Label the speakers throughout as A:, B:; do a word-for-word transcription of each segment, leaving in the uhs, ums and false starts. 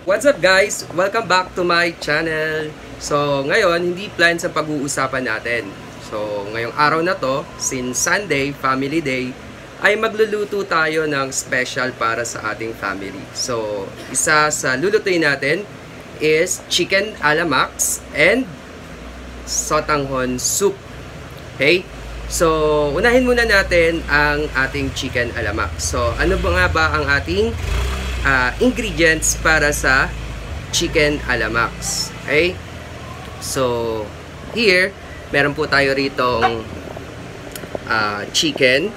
A: What's up guys? Welcome back to my channel. So ngayon, hindi plan sa pag-uusapan natin. So ngayong araw na to, since Sunday, Family Day, ay magluluto tayo ng special para sa ating family. So isa sa lulutuin natin is chicken alamax and sotanghon soup. Okay? So unahin muna natin ang ating chicken alamax. So ano ba nga ba ang ating Uh, ingredients para sa chicken alamax. Okay? So, here, meron po tayo ritong uh, chicken.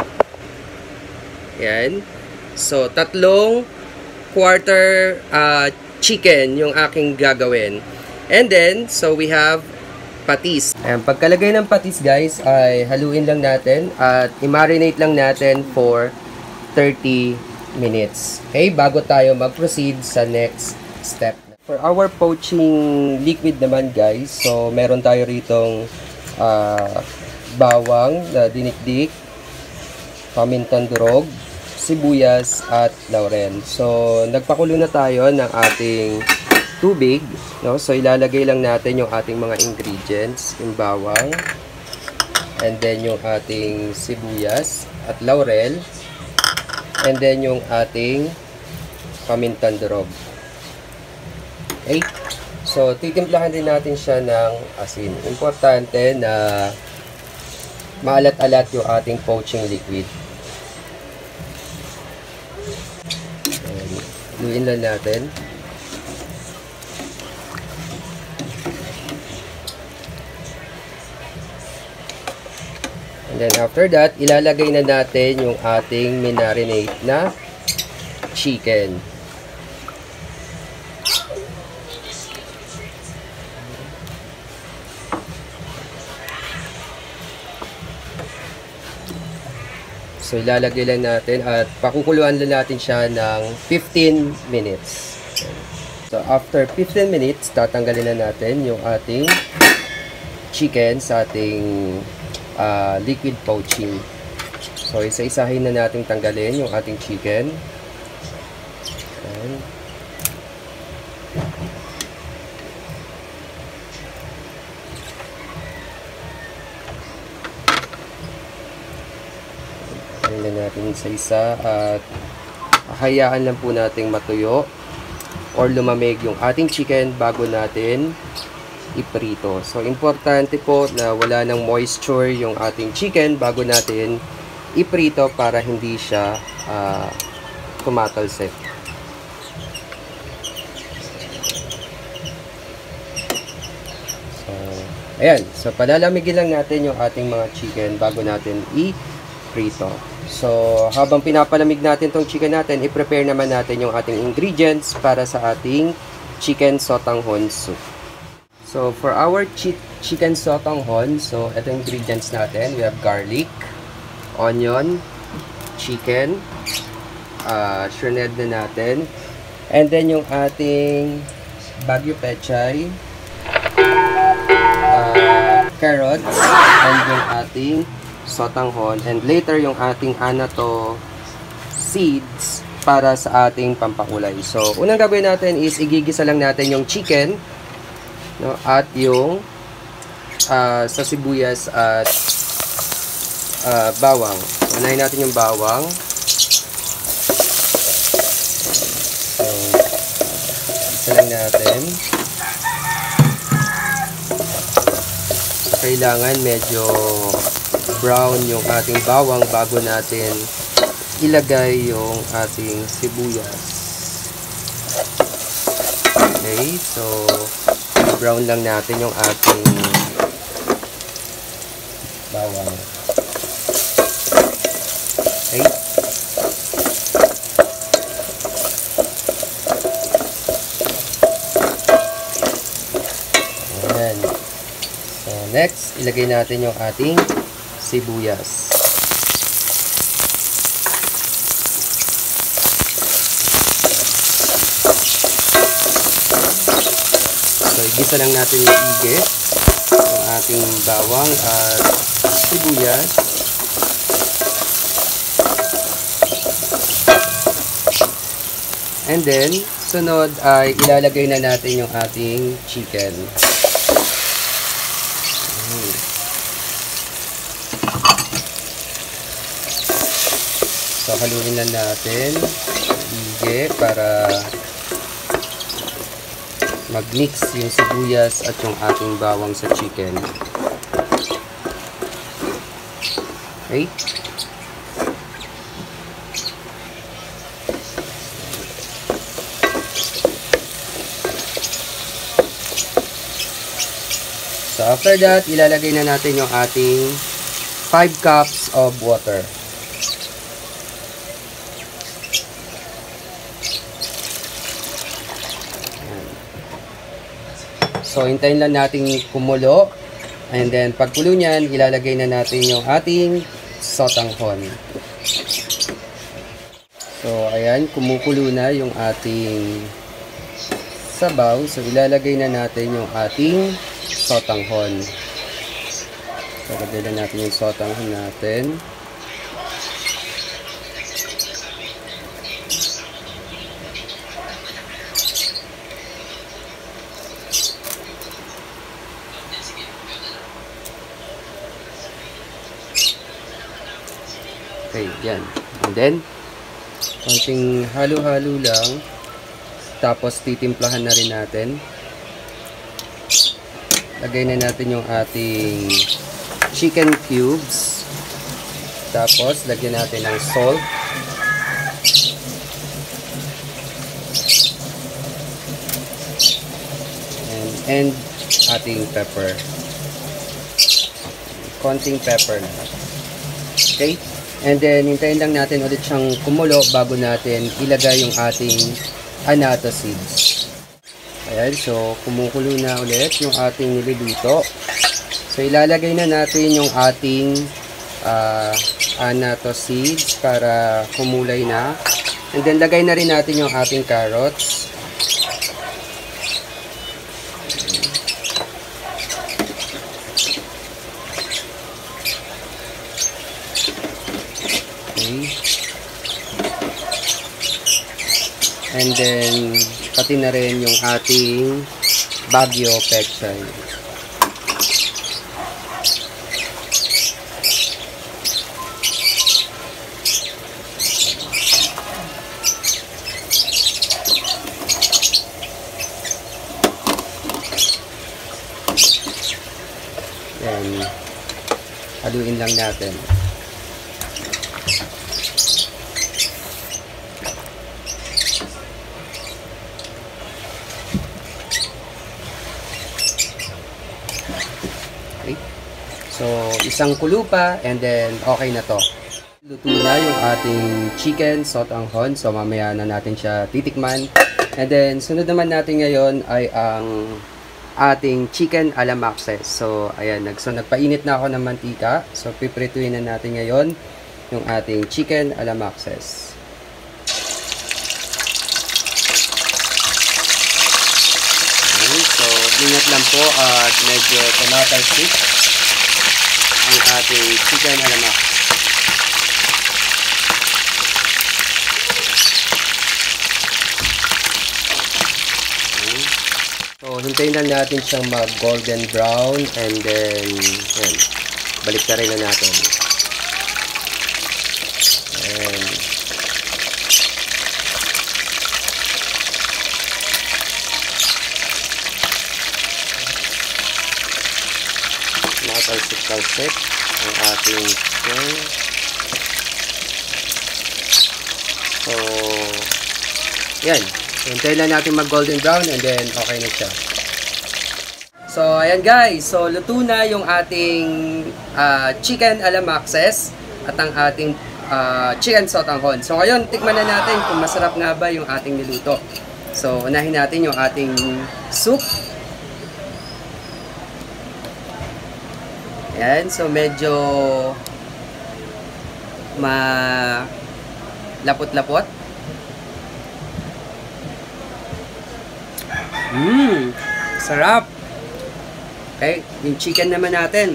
A: Yan. So, tatlong quarter uh, chicken yung aking gagawin. And then, so we have patis. Ayan, pagkalagay ng patis guys, ay haluin lang natin at i-marinate lang natin for thirty minutes. Okay, bago tayo mag-proceed sa next step. For our poaching liquid naman guys, so meron tayo ritong uh, bawang na dinikdik, pamintang durog, sibuyas at laurel. So nagpakulo na tayo ng ating tubig, no? So ilalagay lang natin yung ating mga ingredients, yung bawang, and then yung ating sibuyas at laurel, and then yung ating pamintang durog. Okay? So, titimplahan din natin siya ng asin. Importante na maalat-alat yung ating poaching liquid. Luin lang natin. And then after that, ilalagay na natin yung ating minarinate na chicken. So ilalagay lang natin at pakukuluan lang natin siya ng fifteen minutes. So after fifteen minutes, tatanggalin na natin yung ating chicken sa ating Uh, liquid poaching. So isa-isahin na natin tanggalin yung ating chicken. Ayan. Tanggalin natin isa-isa at hayaan lang po nating matuyo or lumamig yung ating chicken bago natin iprito. So, importante po na wala ng moisture yung ating chicken bago natin iprito para hindi siya uh, tumatalsik. So, ayan. So, palalamigin lang natin yung ating mga chicken bago natin iprito. So, habang pinapalamig natin tong chicken natin, i-prepare naman natin yung ating ingredients para sa ating chicken sotanghon soup. So, for our chi chicken sotanghon, so, ito yung ingredients natin. We have garlic, onion, chicken, uh, shredded na natin, and then yung ating bagyo pechay, uh, carrots, and yung ating sotanghon, and later yung ating anato seeds para sa ating pampakulay. So, unang gagawin natin is igigisa lang natin yung chicken, no, at yung uh, sa sibuyas at uh, bawang. So, unahin natin yung bawang. So, isa lang natin. So, kailangan medyo brown yung ating bawang bago natin ilagay yung ating sibuyas. Okay, so brown lang natin yung ating bawang. Okay. Ayan. So, next, ilagay natin yung ating sibuyas. So, igisa lang natin yung igit, yung ating bawang at sibuyas. And then, sunod ay ilalagay na natin yung ating chicken. Hmm. So, haluin na natin. Hige para mag-mix yung sibuyas at yung ating bawang sa chicken. Okay? So, after that, ilalagay na natin yung ating five cups of water. So, hintayin lang natin kumulo. And then, pagkulo niyan, ilalagay na natin yung ating sotanghon. So, ayan, kumukulo na yung ating sabaw. So, ilalagay na natin yung ating sotanghon. So, lagay na natin yung sotanghon natin. Okay, yan. And then, konting halo-halo lang. Tapos, titimplahan na rin natin. Lagay na natin yung ating chicken cubes. Tapos, lagyan natin ng salt. And, and ating pepper. Konting pepper na. Okay? And then, hintayin lang natin ulit siyang kumulo bago natin ilagay yung ating annatto seeds. Ayan, so kumukulo na ulit yung ating niluluto. So, ilalagay na natin yung ating uh, annatto seeds para kumulay na. And then, lagay na rin natin yung ating carrots. And then, pati na rin yung ating Baguio pechay. Then, haluin lang natin. So, isang kulo pa and then okay na to. Luto na yung ating chicken sotanghon. So, mamaya na natin siya titikman. And then, sunod naman natin ngayon ay ang ating chicken alamaxes. So, ayan, nag so, nagpainit na ako ng mantika. So, piprituin na natin ngayon yung ating chicken alamaxes. Okay, so, ingat lang po at medyo tomato stick ang ating chicken alamak. Okay. So, hintayin lang natin siyang mag golden brown and then yan, balik na rin na natin. And talsik-talsik ang ating chicken. So, yan. Hintayin lang natin mag golden brown and then okay na siya. So, ayan guys. So, luto na yung ating uh, chicken alamaxes at ang ating uh, chicken sotanghon. So, ngayon, tikman na natin kung masarap nga ba yung ating niluto. So, unahin natin yung ating soup. Ayan, so medyo ma lapot-lapot. Mmm, sarap. Okay, yung chicken naman natin.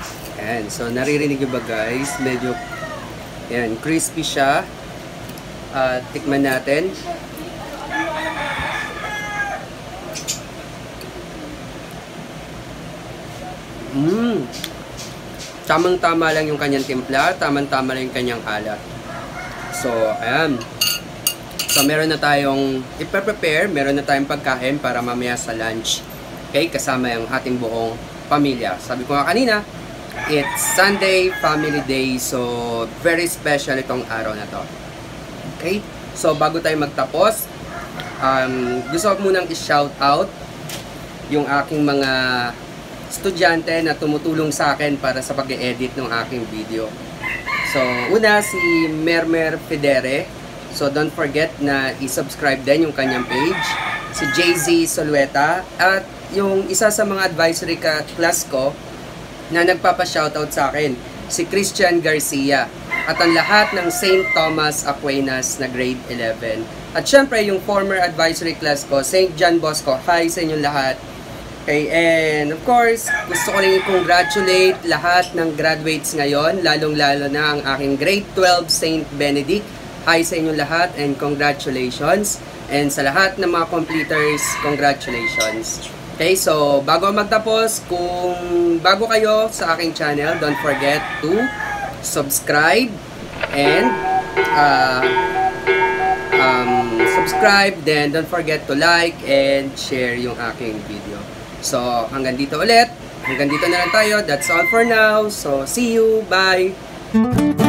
A: Ayan, so naririnig ba guys? Medyo, ayan, crispy siya. At tikman natin. Mmm. Tamang-tama lang yung kanyang timpla, tamang-tama lang yung kanyang alat. So, ayan. So, meron na tayong ipe-prepare, meron na tayong pagkain para mamaya sa lunch. Okay, kasama yung ating buong pamilya. Sabi ko nga kanina, it's Sunday Family Day, so very special itong araw na to. Okay, so bago tayo magtapos, um, gusto ko munang i-shout out yung aking mga estudyante na tumutulong sa akin para sa pag-edit ng aking video. So, una si Mermer Federe. So, don't forget na i-subscribe din yung kanyang page. Si J Z Solueta. At yung isa sa mga advisory ka class ko na nagpapa-shoutout sa akin, si Christian Garcia. At ang lahat ng Saint Thomas Aquinas na grade eleven. At syempre, yung former advisory class ko, Saint John Bosco. Hi sa inyong lahat. Okay, and of course, gusto ko rin i-congratulate lahat ng graduates ngayon, lalong-lalo na ang aking grade twelve Saint Benedict. Hi sa inyong lahat and congratulations. And sa lahat ng mga completers, congratulations. Okay, so bago magtapos, kung bago kayo sa aking channel, don't forget to subscribe and uh, um, subscribe, then don't forget to like and share yung aking video. So, hanggang dito ulit. Hanggang dito na lang tayo. That's all for now. So, see you. Bye!